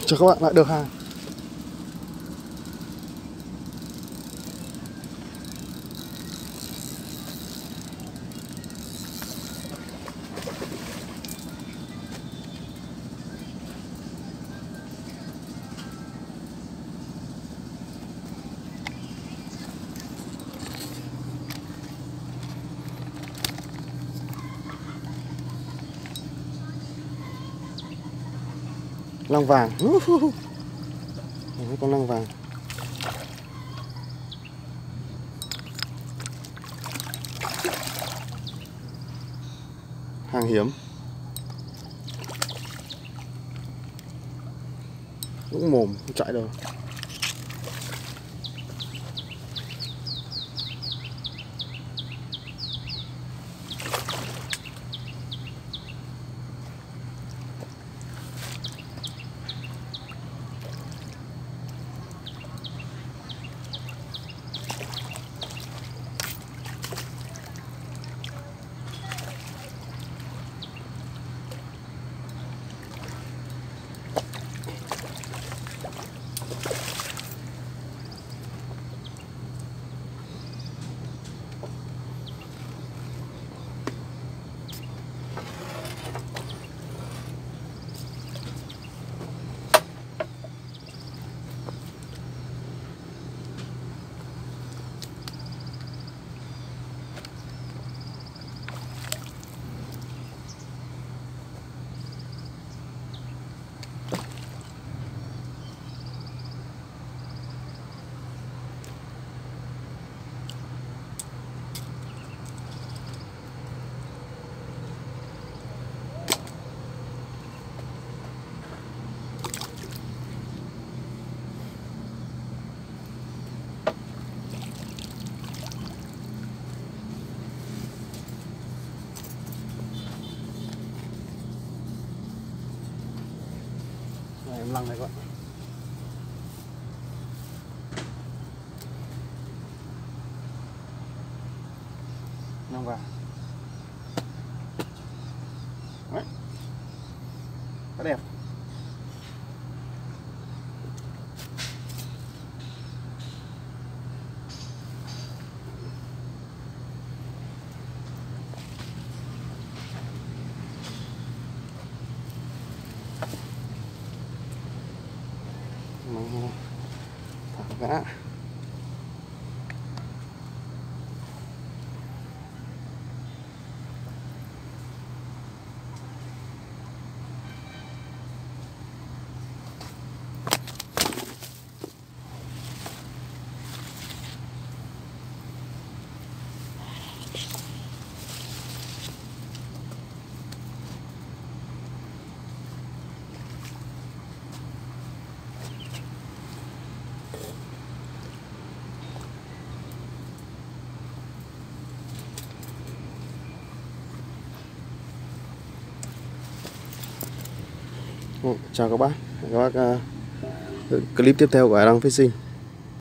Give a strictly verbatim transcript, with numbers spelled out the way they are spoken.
Chào các bạn, lại được hàng. Lăng vàng. Con lăng vàng. Hàng hiếm. Cũng mồm, không chạy đâu. Em lăng này các bạn. Lăng vàng. Đấy. Rất đẹp. Thả gã. Chào các bác, các bác uh, clip tiếp theo của Hải Đăng Fishing.